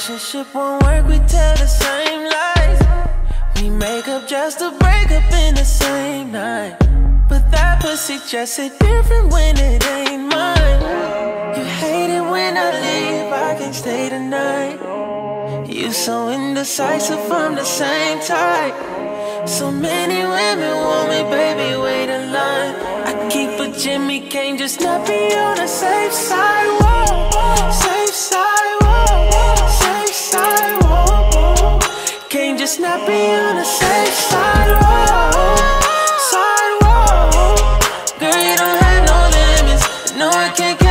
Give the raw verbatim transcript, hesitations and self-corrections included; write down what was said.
relationship won't work, we tell the same lies. We make up just to break up in the same night. But that pussy just hit different when it ain't mine. You hate it when I leave, I can't stay tonight. You so indecisive, I'm the same type. So many women want me, baby, wait in line. I keep a Jimmy, can't just not be on the safe side. Whoa, safe side, whoa, safe side, whoa. Can't just not be on the safe side, whoa, side, whoa. Girl, you don't have no limits, no, I can't